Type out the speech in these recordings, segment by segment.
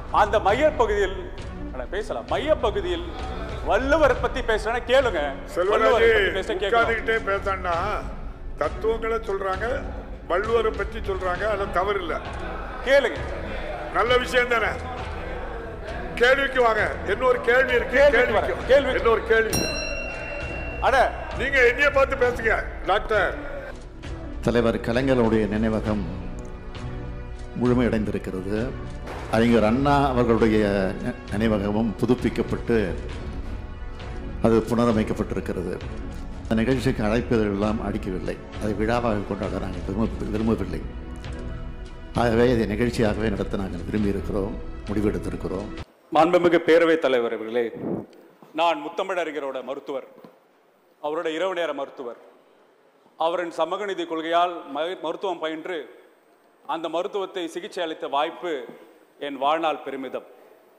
அந்த மையப்பகுதியில் பேசலாம். மையப்பகுதியில் வள்ளுவர் பத்தி பேசுறேன்னா கேளுங்க. செல்வராஜே பேசான்னா தத்துவங்களை சொல்றாங்க, வள்ளுவரை பற்றி சொல்றாங்க, அது தவறு இல்ல. கேளுங்க, நல்ல விஷயம் தானே. கேள்விக்கு வாங்க. இன்னொரு கேள்வி இருக்கு. இன்னொரு கேள்வி. அட நீங்க என்னைய பார்த்து பேசுங்க டாக்டர். தலைவர் கலைஞருடைய நினைவகம் முழுமையடைந்திருக்கிறது. அறிஞர் அண்ணா அவர்களுடைய நினைவகமும் புதுப்பிக்கப்பட்டு அது புனரமைக்கப்பட்டிருக்கிறது. அந்த நிகழ்ச்சிக்கு அழைப்பதெல்லாம் அடிக்கவில்லை, அதை விழாவாக கொண்டாட நாங்கள் விரும்பவில்லை. ஆகவே இதை நிகழ்ச்சியாகவே நடத்த நாங்கள் விரும்பியிருக்கிறோம், முடிவெடுத்திருக்கிறோம். மாண்புமிகு பேரவைத் தலைவர் அவர்களே, நான் முத்தமிழறிஞரோட மருத்துவர், அவரோட இரவு நேர மருத்துவர். அவரின் சமூக நீதி கொள்கையால் மருத்துவம் பயின்று அந்த மருத்துவத்தை சிகிச்சை அளித்த வாய்ப்பு என் வாழ்நாள் பெருமிதம்.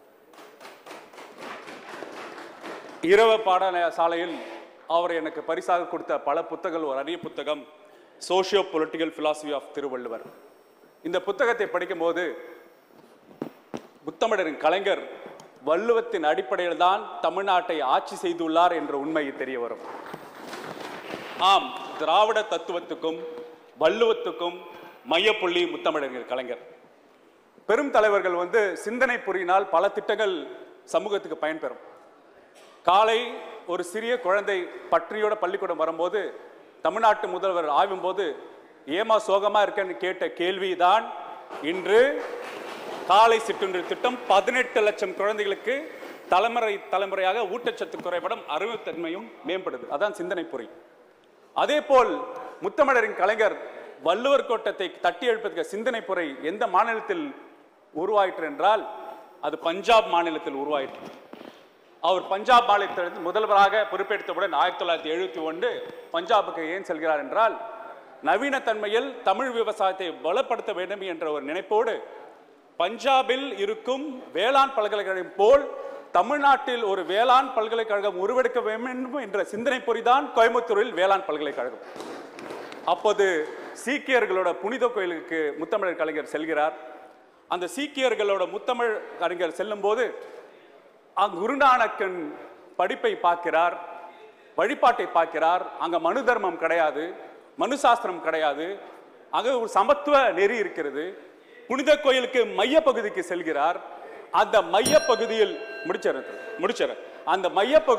இரவு பாடசாலையில் அவர் எனக்கு பரிசாக கொடுத்த பல புத்தகங்கள், ஒரு அரிய புத்தகம் socio political philosophy of Thiruvalluvar. இந்த புத்தகத்தை படிக்கும் போது முத்தமிழரின் கலைஞர் வள்ளுவத்தின் அடிப்படையில் தான் தமிழ்நாட்டை ஆட்சி செய்துள்ளார் என்ற உண்மை தெரிய வரும். ஆம், திராவிட தத்துவத்துக்கும் வள்ளுவத்துக்கும் மையப்புள்ளி முத்தமிழறிஞர் கலைஞர். பெரும் தலைவர்கள் சிந்தனை புரியினால் பல திட்டங்கள் சமூகத்துக்கு பயன்பெறும். காலை ஒரு சிறிய குழந்தை பற்றியோட பள்ளிக்கூடம் வரும்போது தமிழ்நாட்டு முதல்வர் ஆய்வும் போது ஏமா சோகமா இருக்கன்னு கேட்ட கேள்விதான் இன்று காலை சிற்றுண்டி திட்டம் 18 லட்சம் குழந்தைகளுக்கு தலைமுறையாக ஊட்டச்சத்து குறைபாடும் அறிவுத்தன்மையும் மேம்படுது. அதான் சிந்தனை பொறி. அதே போல் முத்தமிழரின் கலைஞர் வள்ளுவர் கோட்டத்தை தட்டி எழுப்பதற்கு சிந்தனை பொறை எந்த மாநிலத்தில் உருவாயிற்று என்றால் அது பஞ்சாப் மாநிலத்தில் உருவாயிற்று. அவர் பஞ்சாப் மாநிலத்திலிருந்து முதல்வராக பொறுப்பெடுத்தவுடன் 1971 பஞ்சாபுக்கு ஏன் செல்கிறார் என்றால் நவீன தன்மையில் தமிழ் விவசாயத்தை பலப்படுத்த வேண்டும் என்ற ஒரு நினைப்போடு பஞ்சாபில் இருக்கும் வேளாண் பல்கலைக்கழகம் போல் தமிழ்நாட்டில் ஒரு வேளாண் பல்கலைக்கழகம் உருவெடுக்க வேண்டும் என்ற சிந்தனை பொறிதான் கோயம்புத்தூரில் வேளாண் பல்கலைக்கழகம். அப்போது சீக்கியர்களோட புனித கோயிலுக்கு முத்தமிழர் கலைஞர் செல்கிறார். அந்த சீக்கியர்களோட முத்தமிழ் கலைஞர் செல்லும் போது குருநானக்கின் படிப்பை பார்க்கிறார், வழிபாட்டை பார்க்கிறார். அங்க மனு தர்மம் கிடையாது, மனு சாஸ்திரம் கிடையாது, அங்க ஒரு சமத்துவ நெறி இருக்கிறது. புனித கோயிலுக்கு மைய பகுதிக்கு செல்கிறார். அந்த மைய பகுதியில் அந்த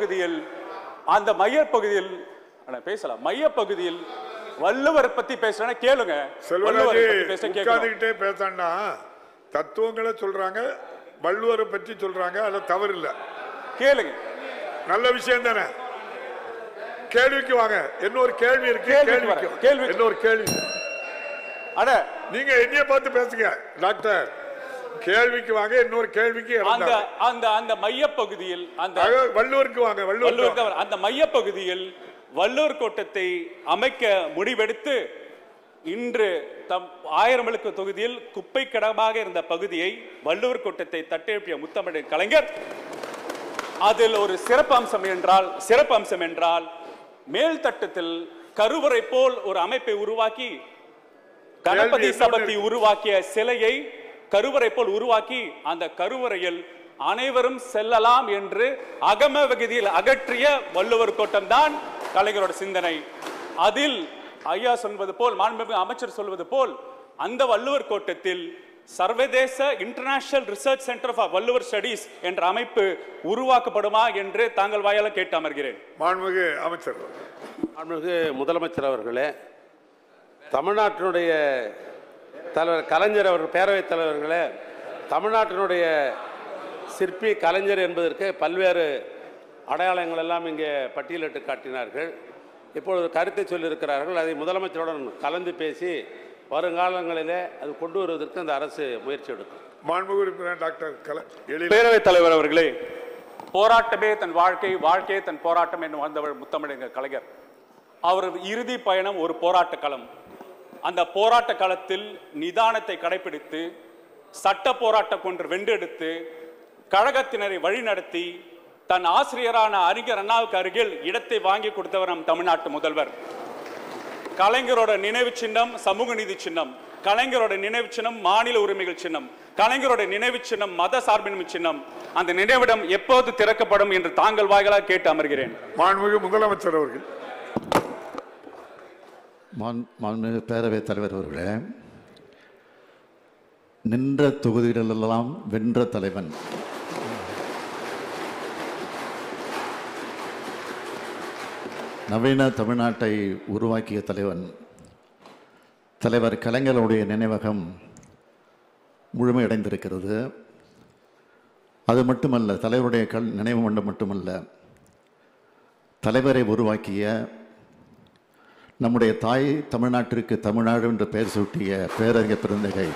மைய பகுதியில் மைய பகுதியில் வள்ளுவர் பத்தி பேசுறேன்னா கேளுங்க. பேசான்னா தத்துவங்களை சொல்றாங்க, வள்ளுவரை பற்றி சொல்றாங்க, அது தவறு இல்ல. கேளுங்க, நல்ல விஷயம் தானே. கேள்விக்கு வாங்க. இன்னொரு கேள்வி இருக்கு. இன்னொரு கேள்வி. அட நீங்க என்னைய பார்த்து பேசுங்க டாக்டர். கேள்விக்கு வாங்க. இன்னொரு கேள்விக்கு அந்த மையப்பகுதியில் அந்த வள்ளுவருக்கு வாங்க. வள்ளுவர் அந்த மையப்பகுதியில் வள்ளுவர் கோட்டத்தை அமைக்க முடிவெடுத்து இன்று 1000 விளக்கு தொகுதியில் குப்பை கடமாக இருந்த பகுதியை வள்ளுவர் கோட்டத்தை தட்டெழுப்பிய முத்தமிழர் கலைஞர். அதில் ஒரு சிறப்பு அம்சம் என்றால் மேல் தட்டத்தில் கருவறை போல் ஒரு அமைப்பை உருவாக்கி கணபதி சபதி உருவாக்கிய சிலையை கருவறை போல் உருவாக்கி அந்த கருவறையில் அனைவரும் செல்லலாம் என்று அகம வகுதியில் அகற்றிய வள்ளுவர் கோட்டம் தான் கலைஞரோட சிந்தனை. அதில் ஐயா சொல்வது போல், மாண்புமிகு அமைச்சர் சொல்வது போல், அந்த வள்ளுவர் கோட்டத்தில் சர்வதேச international research centre for Valluvar studies என்ற அமைப்பு உருவாக்கப்படுமா என்று தாங்கள் வாயால கேட்டு அமர்கிறேன். மாண்புமிகு அமைச்சர். மாண்புமிகு முதலமைச்சர் அவர்களே, தமிழ்நாட்டினுடைய தலைவர் கலைஞர் அவர்கள், பேரவைத் தலைவர்களே, தமிழ்நாட்டினுடைய சிற்பி கலைஞர் என்பதற்கு பல்வேறு அடையாளங்கள் எல்லாம் இங்கே பட்டியலிட்டு காட்டினார்கள். இப்பொழுது கருத்தை சொல்லியிருக்கிறார்கள். அதை முதலமைச்சருடன் கலந்து பேசி வருங்காலங்களிலே அது கொண்டு வருவதற்கு அந்த அரசு முயற்சி எடுக்கும். பேரவைத் தலைவர் அவர்களே, போராட்டமே தன் வாழ்க்கை, வாழ்க்கையே தன் போராட்டம் என்று வாழ்ந்தவர் முத்தமிழர் கலைஞர். அவர் இறுதி பயணம் ஒரு போராட்ட களம். அந்த போராட்ட களத்தில் நிதானத்தை கடைபிடித்து சட்ட போராட்டம் கொண்டு வென்றெடுத்து கழகத்தினரை வழிநடத்தி தன் ஆசிரியரான அறிஞர் அண்ணாவுக்கு அருகில் இடத்தை வாங்கி கொடுத்தவர் நம் தமிழ்நாட்டு முதல்வர். கலைஞரோட நினைவு சின்னம் சமூக நீதி சின்னம். கலைஞரோட நினைவு சின்னம் மாநில உரிமைகள் சின்னம், கலைஞரோட நினைவு சின்னம் மத சார்பின்மை சின்னம். அந்த நினைவிடம் எப்போது திறக்கப்படும் என்று தாங்கள் வாயிலாக கேட்டு அமர்கிறேன். மாண்புமிகு முதலமைச்சர் அவர்கள். மாண்புமிகு பேரவைத் தலைவர் அவர்களே, நின்ற தொகுதிகளெல்லாம் வென்ற தலைவன், நவீன தமிழ்நாட்டை உருவாக்கிய தலைவன் தலைவர் கலைஞருடைய நினைவகம் முழுமையடைந்திருக்கிறது. அது மட்டுமல்ல, தலைவருடைய நினைவு மன்றம் மட்டுமல்ல, தலைவரை உருவாக்கிய நம்முடைய தாய் தமிழ்நாட்டிற்கு தமிழ்நாடு என்று பெயர் சூட்டிய பேரறிஞர் பெருந்தகை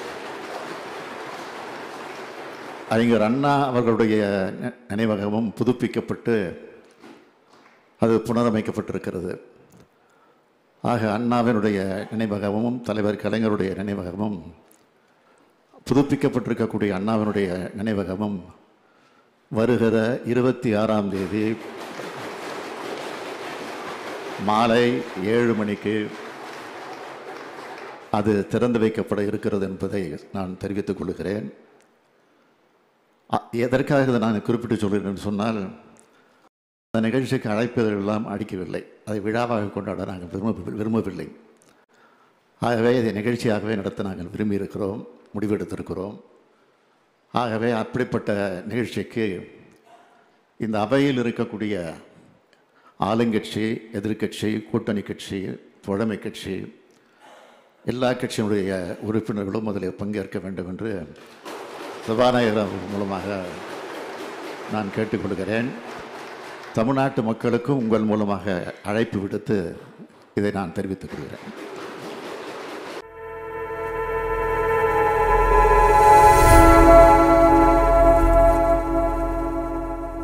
அறிஞர் அண்ணா அவர்களுடைய நினைவகமும் புதுப்பிக்கப்பட்டு அது புனரமைக்கப்பட்டிருக்கிறது. ஆக அண்ணாவினுடைய நினைவகமும் தலைவர் கலைஞருடைய நினைவகமும் புதுப்பிக்கப்பட்டிருக்கக்கூடிய அண்ணாவினுடைய நினைவகமும் வருகிற 26ஆம் தேதி மாலை 7 மணிக்கு அது திறந்து வைக்கப்பட இருக்கிறது என்பதை நான் தெரிவித்துக் கொள்கிறேன். எதற்காக இதை நான் குறிப்பிட்டு சொல்கிறேன் சொன்னால், அந்த நிகழ்ச்சிக்கு அழைப்பதெல்லாம் அடிக்கவில்லை, அதை விழாவாக கொண்டாட நாங்கள் விரும்பவில்லை. ஆகவே இதை நிகழ்ச்சியாகவே நடத்த நாங்கள் விரும்பியிருக்கிறோம், முடிவெடுத்திருக்கிறோம். ஆகவே அப்படிப்பட்ட நிகழ்ச்சிக்கு இந்த அவையில் இருக்கக்கூடிய ஆளுங்கட்சி, எதிர்க்கட்சி, கூட்டணி கட்சி, தோழமை கட்சி, எல்லா கட்சியினுடைய உறுப்பினர்களும் அதில் பங்கேற்க வேண்டும் என்று சபாநாயகர் மூலமாக நான் கேட்டுக்கொள்கிறேன். தமிழ்நாட்டு மக்களுக்கும் உங்கள் மூலமாக அழைப்பு விடுத்து இதை நான் தெரிவித்துக் கொள்கிறேன்.